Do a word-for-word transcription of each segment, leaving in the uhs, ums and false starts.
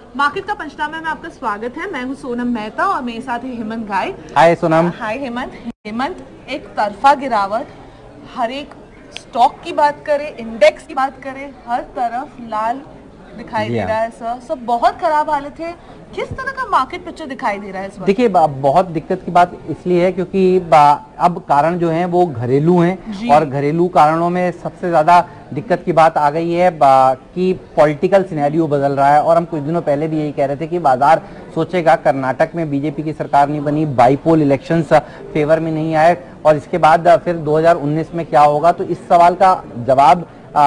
Market का पंचनामे में आपका स्वागत है। मैं हूं सोनम मेहता और मेरे साथ है हेमंत गाय। हाय सोनम। हाय हेमंत। हेमंत, एक तरफा गिरावट, हर एक स्टॉक की बात करें, इंडेक्स की बात करें, हर तरफ लाल दिखाई दे रहा है सर। सब बहुत खराब हालत है। किस तरह का मार्केट पिक्चर दिखाई दे रहा है इस वक्त? देखिए, बहुत दिक्कत की बात इसलिए है क्योंकि अब कारण जो हैं वो घरेलू हैं और घरेलू कारणों में सबसे ज्यादा दिक्कत की बात आ गई है कि पॉलिटिकल सिनेरियो बदल रहा है। और हम कुछ दिनों पहले भी यही कह रहे थे कि बाजार सोचेगा, कर्नाटक में बीजेपी की सरकार नहीं बनी, बाईपोल इलेक्शंस फेवर में नहीं आए और इसके बाद फिर दो हज़ार उन्नीस में क्या होगा। तो इस सवाल का जवाब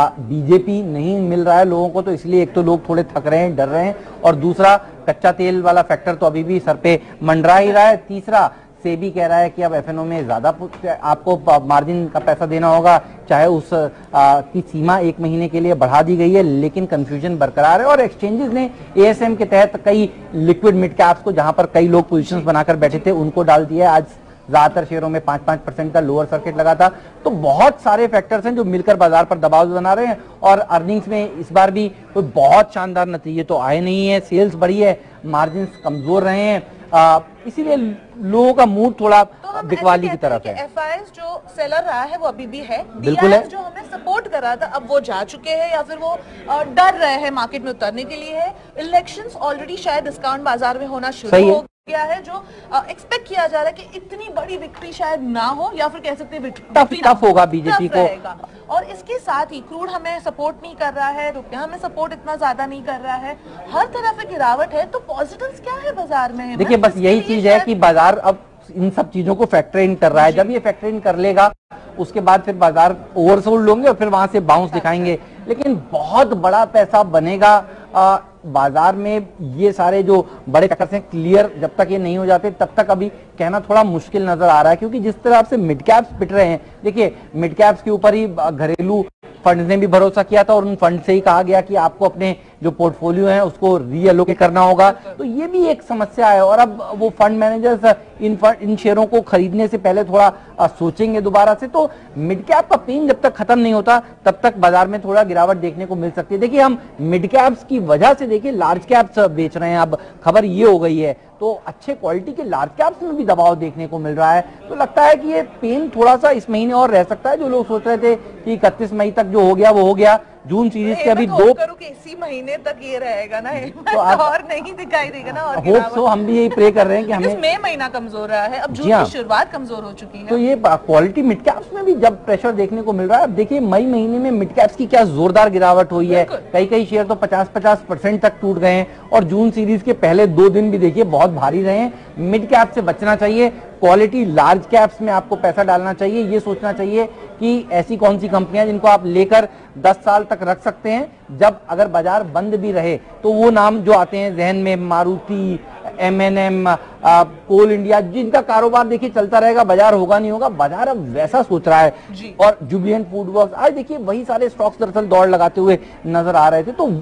बीजेपी नहीं मिल रहा है लोगों को। तो इसलिए एक तो लोग थोड़े थक रहे हैं, डर रहे हैं, और दूसरा कच्चा तेल वाला फैक्टर तो अभी भी सर पे मंडरा ही रहा है। तीसरा, सेबी कह रहा है कि अब एफएनओ में ज्यादा आपको मार्जिन का पैसा देना होगा, चाहे उस आ, की सीमा एक महीने के लिए बढ़ा दी गई है, लेकिन कंफ्यूजन बरकरार है। और एक्सचेंजेस ने एएसएम के तहत कई लिक्विड मिड कैप्स को, जहां पर कई लोग पोजीशंस बनाकर बैठे थे, उनको डाल दिया है। आज ज्यादातर शेयरों में पांच पांच परसेंट का लोअर सर्किट लगा था। तो बहुत सारे फैक्टर्स हैं जो मिलकर बाजार पर दबाव बना रहे हैं। और अर्निंग्स में इस बार भी कोई बहुत शानदार नतीजे तो आए नहीं है। सेल्स बढ़ी है, मार्जिन कमजोर रहे हैं, इसीलिए लोगों का मूड थोड़ा तो बिकवाली की तरफ है। एफआईएस जो सेलर रहा है वो अभी भी है, बिल्कुल है। जो हमें सपोर्ट कर रहा था अब वो जा चुके हैं या फिर वो डर रहे हैं मार्केट में उतरने के लिए है। इलेक्शंस ऑलरेडी शायद डिस्काउंट बाजार में होना शुरू हो गया है, जो एक्सपेक्ट किया जा रहा है कि इतनी बड़ी विक्ट्री शायद ना हो, या फिर कह सकते हैं टफ टफ होगा बीजेपी को। और इसके साथ ही क्रूड हमें सपोर्ट नहीं कर रहा है, रुपया हमें सपोर्ट इतना ज्यादा नहीं कर रहा है, हर तरफ गिरावट है। तो पॉजिटिव्स क्या है बाजार में? देखिए, बस यही चीज है कि बाजार अब इन सब चीजों को फैक्टर इन कर रहा है। जब ये फैक्टर इन कर लेगा उसके बाद फिर बाजार ओवरसोल्ड होंगे और फिर वहां से बाउंस दिखाएंगे। लेकिन बहुत बड़ा पैसा बनेगा आ, बाजार में। ये सारे जो बड़े फैक्टर्स हैं क्लियर जब तक ये नहीं हो जाते तब तक अभी कहना थोड़ा मुश्किल नजर आ रहा है, क्योंकि जिस तरह से मिड कैप्स पिट रहे हैं, देखिए मिड कैप्स के ऊपर ही घरेलू फंड ने भी भरोसा किया था और उन फंड से ही कहा गया कि आपको अपने जो पोर्टफोलियो है उसको रीअलोकेट करना होगा। तो ये भी एक समस्या है। और अब वो फंड मैनेजर्स इन फंड इन शेयरों को खरीदने से पहले थोड़ा सोचेंगे दोबारा से। तो मिड कैप का पेन जब तक खत्म नहीं होता तब तक बाजार में थोड़ा गिरावट देखने को मिल सकती है। देखिए, हम मिड कैप्स की वजह से देखिए लार्ज कैप्स बेच रहे हैं, अब खबर ये हो गई है। तो अच्छे क्वालिटी के लार्ज कैप्स में भी दबाव देखने को मिल रहा है। तो लगता है कि ये पेन थोड़ा सा इस महीने और रह सकता है। जो लोग सोच रहे थे कि इकतीस मई तक जो हो गया वो हो गया, जून सीरीज के अभी दो करूं कि इसी महीने तक ये रहेगा ना, तो और नहीं दिखाई देगा ना। और होप सो, हम भी यही प्रे कर रहे हैं कि हमें मई महीना कमजोर रहा है, अब जून की शुरुआत कमजोर हो चुकी है। तो ये क्वालिटी मिड कैप्स में भी जब प्रेशर देखने को मिल रहा है। अब देखिए मई महीने में मिड कैप्स की क्या जोरदार गिरावट हुई है। कई कई शेयर तो पचास पचास परसेंट तक टूट गए हैं। और जून सीरीज के पहले दो दिन भी देखिए बहुत भारी रहे हैं। मिड कैप से बचना चाहिए, क्वालिटी लार्ज कैप्स में आपको पैसा डालना चाहिए। ये सोचना चाहिए कि ऐसी कौन सी कंपनियां जिनको आप लेकर दस साल तक रख सकते हैं, जब अगर बाजार बंद भी रहे तो वो नाम जो आते हैं जहन में, Maruti, M N M, Coal India, जिनका कारोबार देखिए चलता रहेगा, बाजार होगा नहीं होगा, बाजार अब वैसा सोच रहा है। और जुबिलेंट फूड वर्क्स, आज देखिए वही सारे स्टॉक्स दरअसल दौड़ लगाते हुए नजर आ रहे थे। तो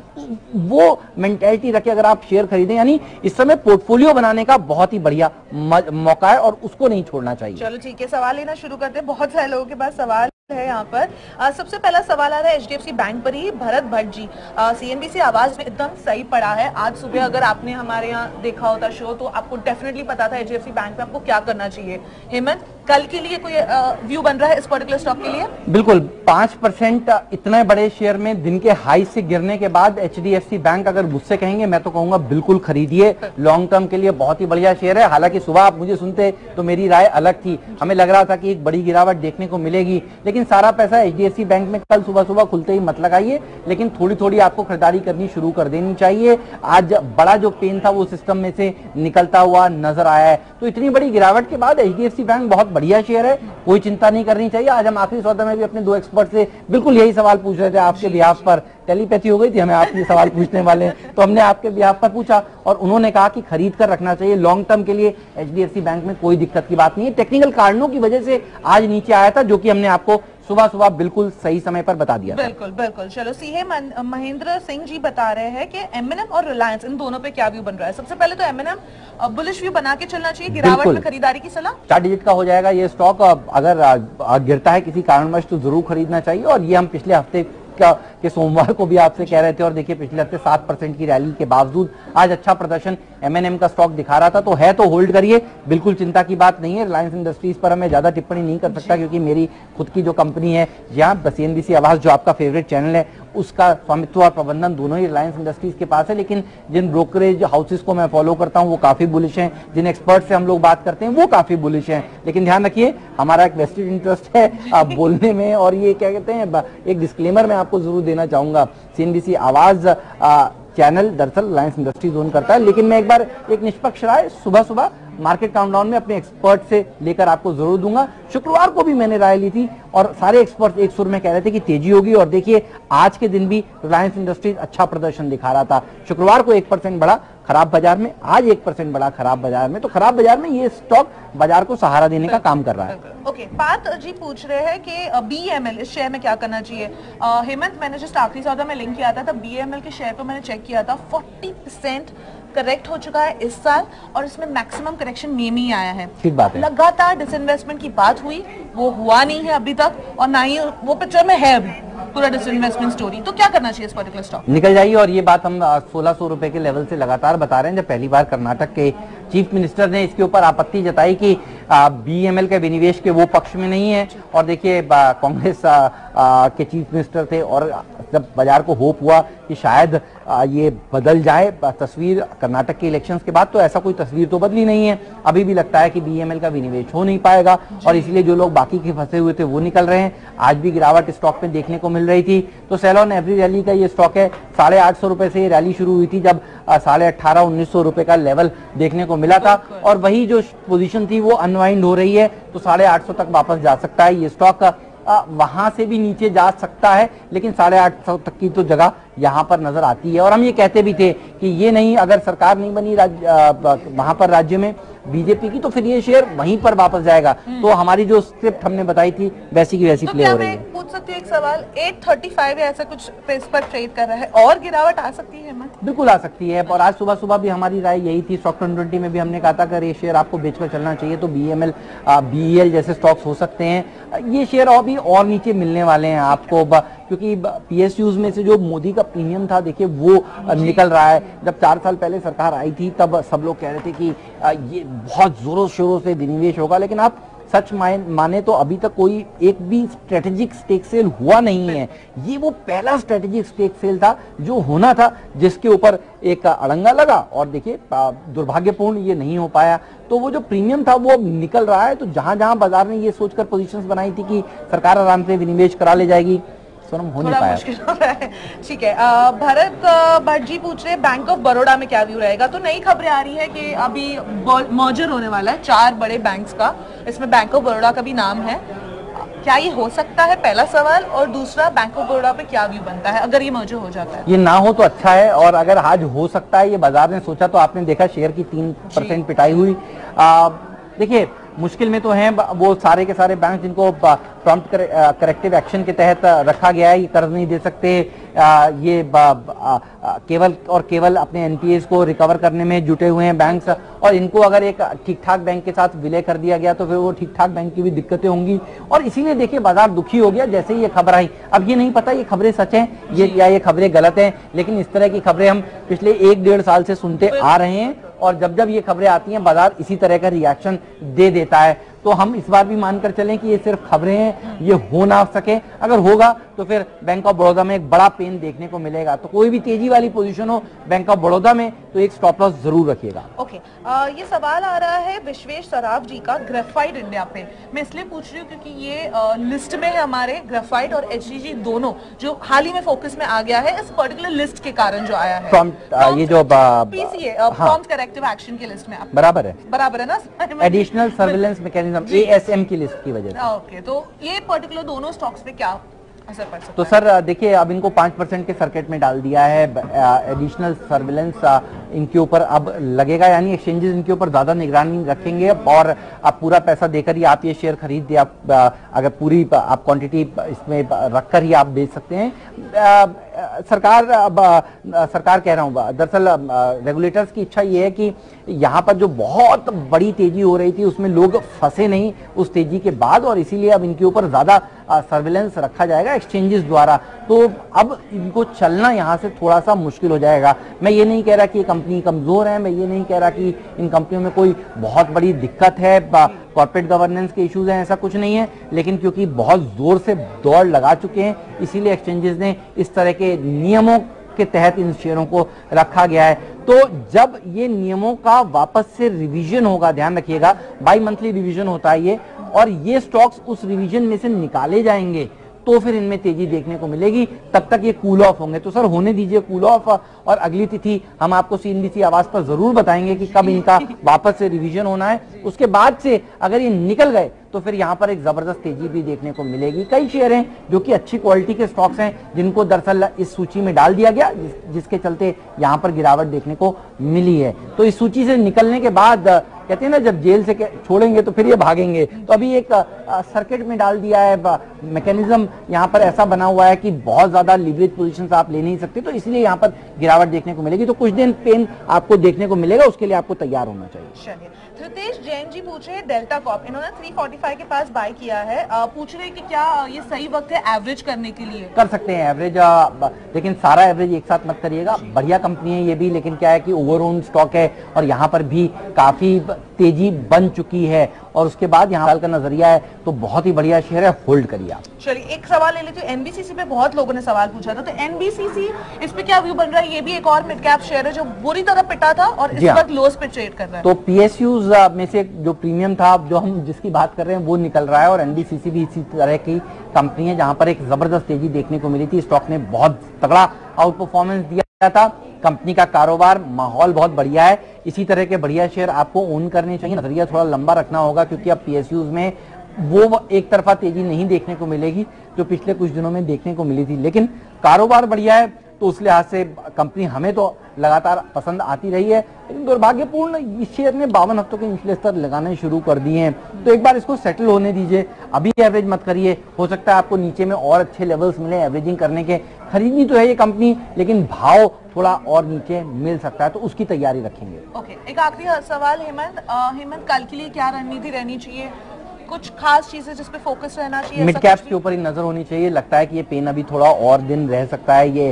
वो मेंटेलिटी रखे अगर आप शेयर खरीदें, यानी इस समय पोर्टफोलियो बनाने का बहुत ही बढ़िया मौका है और उसको नहीं छोड़ना चाहिए। चलो ठीक है, सवाल लेना शुरू करते हैं। बहुत सारे लोगों के पास सवाल है यहाँ पर। आ, सबसे पहला सवाल आ रहा है एचडीएफसी बैंक पर ही। भरत भट्ट जी, सीएनबीसी आवाज में एकदम सही पड़ा है। आज सुबह अगर आपने हमारे यहाँ देखा होता शो तो आपको डेफिनेटली पता था एचडीएफसी बैंक पे आपको क्या करना चाहिए। हेमंत, कल के लिए कोई व्यू बन रहा है इस पर्टिकुलर स्टॉक के लिए? बिल्कुल, पांच परसेंट इतने बड़े शेयर में दिन के हाई से गिरने के बाद एचडीएफसी बैंक अगर मुझसे कहेंगे, मैं तो कहूंगा बिल्कुल खरीदिए। लॉन्ग टर्म के लिए बहुत ही बढ़िया शेयर है। हालांकि सुबह आप मुझे सुनते तो मेरी राय अलग थी, हमें लग रहा था कि एक बड़ी गिरावट देखने को मिलेगी, लेकिन सारा पैसा एचडीएफसी बैंक में कल सुबह सुबह खुलते ही मत लगाइए, लेकिन थोड़ी थोड़ी आपको खरीदारी करनी शुरू कर देनी चाहिए। आज बड़ा जो पेन था वो सिस्टम में से निकलता हुआ नजर आया है। तो इतनी बड़ी गिरावट के बाद एचडीएफसी बैंक बहुत बढ़िया शेयर है, कोई चिंता नहीं करनी चाहिए। आज हम आखिरी सौदा में भी अपने दो एक्सपर्ट से बिल्कुल यही सवाल पूछ रहे थे आपके बिहाफ पर। टेलीपैथी हो गई थी, हमें आपके सवाल पूछने वाले, तो हमने आपके बिहाफ पर पूछा और उन्होंने कहा कि खरीद कर रखना चाहिए। लॉन्ग टर्म के लिए एचडीएफसी बैंक में कोई दिक्कत की बात नहीं है। टेक्निकल कारणों की वजह से आज नीचे आया था, जो कि हमने आपको सुबह सुबह बिल्कुल सही समय पर बता दिया। बिल्कुल बिल्कुल। चलो, सीए महेंद्र सिंह जी बता रहे हैं कि एमएनएम और रिलायंस, इन दोनों पे क्या व्यू बन रहा है? सबसे पहले तो एमएनएम बुलिश व्यू बना के चलना चाहिए, गिरावट में खरीदारी की सलाह। चार डिजिट का हो जाएगा ये स्टॉक। अगर गिरता है किसी कारणवश तो जरूर खरीदना चाहिए। और ये हम पिछले हफ्ते का के सोमवार को भी आपसे कह रहे थे, और देखिए पिछले हफ्ते सात परसेंट की रैली के बावजूद आज अच्छा प्रदर्शन एम एन एम का स्टॉक दिखा रहा था। तो है तो होल्ड करिए, बिल्कुल चिंता की बात नहीं है। रिलायंस इंडस्ट्रीज पर मैं ज्यादा टिप्पणी नहीं कर सकता क्योंकि मेरी खुद की जो कंपनी है, जहाँ सी एन बी सी आवाज जो आपका फेवरेट चैनल है, उसका स्वामित्व और प्रबंधन दोनों ही रिलायंस इंडस्ट्रीज के पास है। लेकिन जिन ब्रोकरेज हाउसेस को मैं फॉलो करता हूं वो काफी बुलिश हैं, जिन एक्सपर्ट से हम लोग बात करते हैं वो काफी बुलिश हैं। लेकिन ध्यान रखिए, हमारा एक वेस्टेड इंटरेस्ट है आप बोलने में, और ये क्या कहते हैं, एक डिस्क्लेमर मैं आपको जरूर देना चाहूंगा। सी एन बी सी आवाज चैनल दरअसल रिलायंस इंडस्ट्रीज ओन करता है, लेकिन मैं एक बार एक निष्पक्ष राय सुबह सुबह मार्केट काउंटडाउन में अपने एक्सपर्ट से लेकर आपको जरूर दूंगा। शुक्रवार को भी मैंने राय ली थी और सारे एक्सपर्ट एक सुर में कह रहे थे कि तेजी होगी, और देखिए आज के दिन भी रिलायंस इंडस्ट्रीज अच्छा प्रदर्शन दिखा रहा था। शुक्रवार को एक परसेंट बढ़ा खराब बाजार में, आज एक परसेंट बढ़ा खराब बाजार में। तो खराब बाजार में ये स्टॉक बाजार को सहारा देने का काम कर रहा है। ओके, पार्थ जी पूछ रहे हैं कि बी एम एल इस शेयर में क्या करना चाहिए। हेमंत, मैंने जस्ट आखिरी सौदा में लिंक किया था, तब बी एम एल के शेयर को मैंने चेक किया था, चालीस परसेंट करेक्ट हो चुका है इस साल, और इसमें मैक्सिमम करेक्शन में ही आया है। ठीक बात है। लगातार डिसइन्वेस्टमेंट की बात हुई, वो हुआ नहीं है अभी तक, और ना ही वो पिक्चर में है अभी पूरा डिसइन्वेस्टमेंट स्टोरी। तो क्या करना चाहिए इस पर्टिकुलर स्टॉक? निकल जाइए, और ये बात हम सोलह सौ रुपए के लेवल से लगातार बता रहे हैं। जब पहली बार कर्नाटक के चीफ मिनिस्टर ने इसके ऊपर आपत्ति जताई कि बी एम एल के विनिवेश के वो पक्ष में नहीं है, और देखिए कांग्रेस के चीफ मिनिस्टर थे, और जब बाजार को होप हुआ कि शायद आ, ये बदल जाए तस्वीर कर्नाटक के इलेक्शंस के बाद, तो ऐसा कोई तस्वीर तो बदली नहीं है। अभी भी लगता है कि बी एम एल का विनिवेश हो नहीं पाएगा, और इसलिए जो लोग बाकी के फंसे हुए थे वो निकल रहे हैं। आज भी गिरावट स्टॉक में देखने को मिल रही थी। तो सेल ऑन एवरी रैली का ये स्टॉक है, साढ़े आठ सौ रुपए से ये रैली शुरू हुई थी, जब साढ़े अट्ठारह उन्नीस सौ रुपए का लेवल देखने को मिला था, और वही जो पोजीशन थी वो अनवाइंड हो रही है। तो साढ़े आठ सौ तक वापस जा सकता है ये स्टॉक, वहां से भी नीचे जा सकता है, लेकिन साढ़े आठ सौ तक की तो जगह यहाँ पर नजर आती है। और हम ये कहते भी थे कि ये नहीं, अगर सरकार नहीं बनी वहां पर राज्य में बीजेपी की, तो फिर ये शेयर वहीं पर वापस जाएगा। तो हमारी जो स्क्रिप्ट हमने बताई थी वैसी की वैसी तो प्ले हो रही है। पूछ सकती हूँ एक सवाल, आठ सौ पैंतीस या ऐसा कुछ पेस पर ट्रेड कर रहा है, और गिरावट आ सकती है? मत बिल्कुल आ सकती है, और आज सुबह सुबह भी हमारी राय यही थी। स्टॉक ट्वेंटी में भी हमने कहा था अगर ये शेयर आपको बेचकर चलना चाहिए तो B M L B E L जैसे स्टॉक्स हो सकते हैं। ये शेयर और भी और नीचे मिलने वाले हैं आपको, क्योंकि पी एस यूज में से जो मोदी का प्रीमियम था देखिए वो निकल रहा है। जब चार साल पहले सरकार आई थी तब सब लोग कह रहे थे कि ये बहुत जोरों शोरों से विनिवेश होगा, लेकिन आप सच माने तो अभी तक कोई एक भी स्ट्रेटेजिक स्टेक सेल हुआ नहीं है। ये वो पहला स्ट्रेटेजिक स्टेक सेल था जो होना था, जिसके ऊपर एक अड़ंगा लगा, और देखिए दुर्भाग्यपूर्ण ये नहीं हो पाया। तो वो जो प्रीमियम था वो निकल रहा है। तो जहां जहां बाजार ने ये सोचकर पोजीशंस बनाई थी कि सरकार आराम से विनिवेश करा ले जाएगी, सोनम हो नहीं पाया। मुश्किल हो रहा है। ठीक है, भरत भट्ट जी पूछ रहे हैं बैंक ऑफ बड़ौदा में क्या व्यू रहेगा। तो नई खबरें आ रही है कि अभी मर्जर होने वाला है चार बड़े बैंक्स का, इसमें बैंक ऑफ बड़ौदा का भी नाम है। क्या ये हो सकता है, पहला सवाल, और दूसरा बैंक ऑफ बड़ौदा पे क्या व्यू बनता है अगर ये मर्जर हो जाता है? ये ना हो तो अच्छा है, और अगर आज हो सकता है, ये बाजार ने सोचा, तो आपने देखा शेयर की तीन परसेंट पिटाई हुई। देखिए मुश्किल में तो हैं वो सारे के सारे बैंक जिनको प्रॉम्प्ट करेक्टिव एक्शन के तहत रखा गया है। ये कर्ज नहीं दे सकते, ये केवल और केवल अपने एन पी एस को रिकवर करने में जुटे हुए हैं बैंक्स, और इनको अगर एक ठीक ठाक बैंक के साथ विलय कर दिया गया तो फिर वो ठीक ठाक बैंक की भी दिक्कतें होंगी, और इसीलिए देखिए बाजार दुखी हो गया जैसे ही ये खबर आई। अब ये नहीं पता ये खबरें सच हैं ये या ये खबरें गलत हैं, लेकिन इस तरह की खबरें हम पिछले एक डेढ़ साल से सुनते आ रहे हैं, और जब जब ये खबरें आती हैं बाजार इसी तरह का रिएक्शन दे देता है। तो हम इस बार भी मानकर चलें कि ये सिर्फ खबरें हैं, ये हो ना सके। अगर होगा तो फिर बैंक ऑफ बड़ौदा में एक बड़ा पेन देखने को मिलेगा। तो कोई भी तेजी वाली पोजीशन हो बैंक ऑफ बड़ौदा में तो एक स्टॉप लॉस जरूर रखिएगा। ओके, ये सवाल आ रहा है विश्वेश सराफ जी का ग्रेफाइट इंडिया पे। मैं इसलिए पूछ रही हूँ क्योंकि ये आ, लिस्ट में है हमारे, ग्रेफाइट और एच डी जी दोनों जो हाल ही में फोकस में आ गया है इस पर्टिकुलर लिस्ट के कारण जो आया है। प्रॉम्प्ट ये जो पीसीए प्रॉम्प्ट करेक्टिव एक्शन की लिस्ट में आप बराबर है बराबर है ना, additional surveillance mechanism A S M की लिस्ट की वजह से। ओके, तो ये पर्टिकुलर दोनों स्टॉक्स पे क्या असर पड़ सकता तो है? सर देखिए अब इनको पांच परसेंट के सर्किट में डाल दिया है। एडिशनल सर्विलेंस इनके ऊपर अब लगेगा, यानी एक्सचेंजेस इनके ऊपर ज्यादा निगरानी रखेंगे और आप पूरा पैसा देकर ही आप ये शेयर खरीद दे, आप अगर पूरी आप क्वांटिटी इसमें रखकर ही आप बेच सकते हैं। सरकार सरकार कह रहा हूँ, दरअसल रेगुलेटर्स की इच्छा ये है कि यहाँ पर जो बहुत बड़ी तेजी हो रही थी उसमें लोग फंसे नहीं उस तेजी के बाद, और इसीलिए अब इनके ऊपर ज्यादा सर्विलेंस रखा जाएगा एक्सचेंजेस द्वारा। तो अब इनको चलना यहाँ से थोड़ा सा मुश्किल हो जाएगा। मैं ये नहीं कह रहा कि ये कंपनी कमजोर है, मैं ये नहीं कह रहा कि इन कंपनियों में कोई बहुत बड़ी दिक्कत है, कॉर्पोरेट गवर्नेंस के इश्यूज हैं, ऐसा कुछ नहीं है, लेकिन क्योंकि बहुत जोर से दौड़ लगा चुके हैं इसीलिए एक्सचेंजेस ने इस तरह के नियमों के तहत इन शेयरों को रखा गया है। तो जब ये नियमों का वापस से रिवीजन होगा, ध्यान रखिएगा बाई मंथली रिवीजन होता है ये, और ये स्टॉक्स उस रिवीजन में से निकाले जाएंगे तो फिर इनमें तेजी देखने को मिलेगी, तब तक ये कूल ऑफ होंगे। तो सर होने दीजिए कूल ऑफ, और अगली तिथि हम आपको सीएनबीसी आवाज पर जरूर बताएंगे कि कब इनका वापस से रिवीजन होना है। उसके बाद से अगर ये निकल गए तो फिर यहाँ पर एक जबरदस्त तेजी भी देखने को मिलेगी। कई शेयर हैं जो कि अच्छी क्वालिटी के स्टॉक्स हैं जिनको दरअसल इस सूची में डाल दिया गया, जिस, जिसके चलते यहाँ पर गिरावट देखने को मिली है। तो इस सूची से निकलने के बाद कहते हैं ना, जब जेल से छोड़ेंगे तो फिर ये भागेंगे, तो अभी एक सर्किट में डाल दिया है मैकेनिज्म, यहाँ पर ऐसा बना हुआ है कि बहुत ज्यादा लिवरेज पोजीशंस आप ले नहीं सकते, तो इसलिए यहाँ पर गिरावट देखने को मिलेगी। तो कुछ दिन पेन आपको देखने को मिलेगा, उसके लिए आपको तैयार होना चाहिए। धृतेश जैन जी पूछ रहे हैं डेल्टा कॉप, इन्होंने तीन सौ पैंतालीस के पास बाय किया है, आ, पूछ रहे हैं कि क्या ये सही वक्त है एवरेज करने के लिए? कर सकते हैं एवरेज, लेकिन सारा एवरेज एक साथ मत करिएगा। बढ़िया कंपनी है ये भी, लेकिन क्या है कि ओवरऑल स्टॉक है और यहाँ पर भी काफी तेजी बन चुकी है, और उसके बाद यहाँ साल का नजरिया है, तो बहुत ही बढ़िया शेयर है, होल्ड करिए आप। चलिए एक सवाल ले लेते हैं, एनबीसीसी पे बहुत लोगों ने सवाल पूछा था, तो एनबीसीसी इस पे क्या व्यू बन रहा है? ये भी एक और मिड कैप शेयर है जो बुरी तरह पिटा था और इस वक्त लोस पे ट्रेड कर रहा है। तो पीएसयूज में से जो प्रीमियम था, जो हम जिसकी बात कर रहे हैं वो निकल रहा है, और एनबीसीसी भी इसी तरह की कंपनी है जहां पर एक जबरदस्त तेजी देखने को मिली थी। स्टॉक ने बहुत तगड़ा आउट परफॉर्मेंस दिया था, कंपनी का कारोबार माहौल बहुत बढ़िया है। इसी तरह के बढ़िया शेयर आपको ओन करने चाहिए, नजरिया थोड़ा लंबा रखना होगा, क्योंकि अब पीएसयूज में वो एक तरफा तेजी नहीं देखने को मिलेगी जो पिछले कुछ दिनों में देखने को मिली थी, लेकिन कारोबार बढ़िया है, तो उस लिहाज से कंपनी हमें तो लगातार पसंद आती रही है। लेकिन दुर्भाग्यपूर्ण इस शेयर ने बावन हफ्तों के निचले स्तर लगाने शुरू कर दिए हैं, तो एक बार इसको सेटल होने दीजिए, अभी एवरेज मत करिए, हो सकता है आपको नीचे में और अच्छे लेवल्स मिले एवरेजिंग करने के। खरीदनी तो है ये कंपनी, लेकिन भाव थोड़ा और नीचे मिल सकता है, तो उसकी तैयारी रखेंगे। ओके, एक आखिरी सवाल हेमंत, हेमंत कल के लिए क्या रणनीति रहनी चाहिए? कुछ खास चीजें जिस पे फोकस रहना चाहिए? मिड कैप्स के ऊपर ही नजर होनी चाहिए। लगता है कि ये पेन अभी थोड़ा और दिन रह सकता है। ये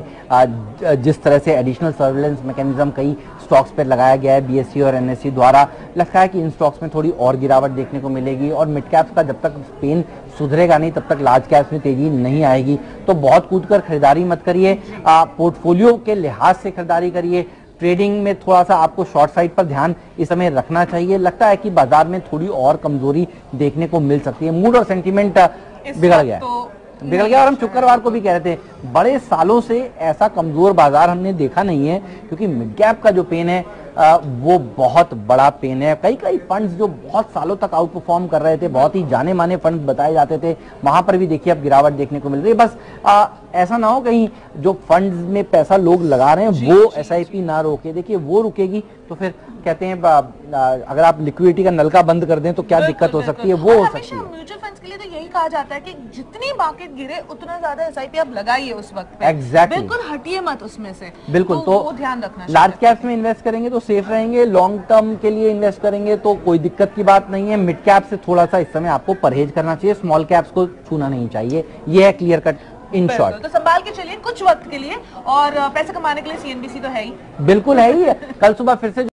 जिस तरह से एडिशनल सर्विलेंस मैकेनिज्म कई स्टॉक्स पर लगाया गया है बीएसई और एनएसई द्वारा, लगता है कि इन स्टॉक्स में थोड़ी और गिरावट देखने को मिलेगी, और मिड कैप्स का जब तक पेन सुधरेगा नहीं तब तक लार्ज कैप्स में तेजी नहीं आएगी। तो बहुत कूदकर खरीदारी मत करिए, पोर्टफोलियो के लिहाज से खरीदारी करिए। ट्रेडिंग में थोड़ा सा आपको शॉर्ट साइड पर ध्यान इस समय रखना चाहिए। लगता है कि बाजार में थोड़ी और कमजोरी देखने को मिल सकती है, मूड और सेंटीमेंट बिगड़ गया तो बिगड़ गया और हम शुक्रवार को भी कह रहे थे, बड़े सालों से ऐसा कमजोर बाजार हमने देखा नहीं है, क्योंकि मिड कैप का जो पेन है आ, वो बहुत बड़ा पेन है। कई कई फंड्स जो बहुत सालों तक आउट परफॉर्म कर रहे थे, बहुत ही जाने माने फंड्स बताए जाते थे, वहां पर भी देखिए अब गिरावट देखने को मिल रही है। बस आ, ऐसा ना हो कहीं जो फंड्स में पैसा लोग लगा रहे हैं वो एसआईपी ना रोके, देखिए वो रुकेगी तो फिर कहते हैं अगर आप लिक्विडिटी का नलका बंद कर दें तो क्या दिक्कत हो सकती है, वो हो सकती है। म्यूचुअल फंड्स के लिए तो यही कहा जाता है कि जितनी मार्केट गिरे उतना ज्यादा एसआईपी आप लगाइए उस वक्त पे। एग्जैक्टली, बिल्कुल हटिए मत उसमें से। बिल्कुल, तो, तो वो ध्यान रखना। लार्ज कैप्स में इन्वेस्ट करेंगे तो सेफ रहेंगे, लॉन्ग टर्म के लिए इन्वेस्ट करेंगे तो कोई दिक्कत की बात नहीं है। मिड कैप से थोड़ा सा इस समय आपको परहेज करना चाहिए, स्मॉल कैप्स को छूना नहीं चाहिए, ये है क्लियर कट इन शॉर्ट। तो संभाल के चलिए कुछ वक्त के लिए, और पैसे कमाने के लिए सीएनबीसी तो है ही, बिल्कुल है ही। कल सुबह फिर से